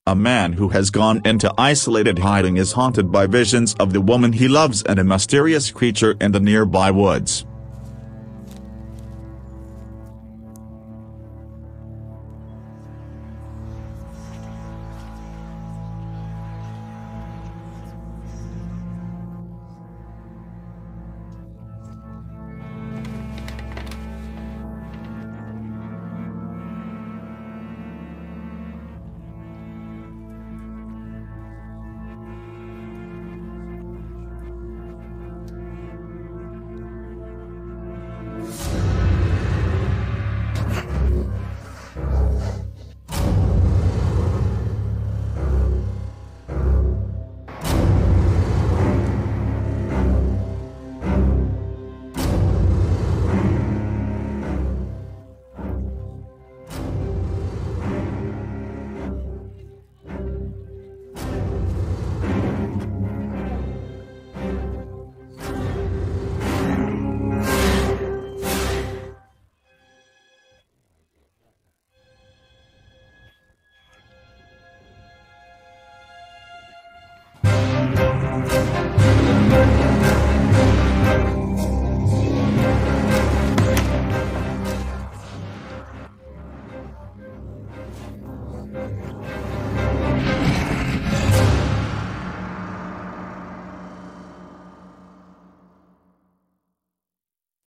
A man who has gone into isolated hiding is haunted by visions of the woman he loves and a mysterious creature in the nearby woods.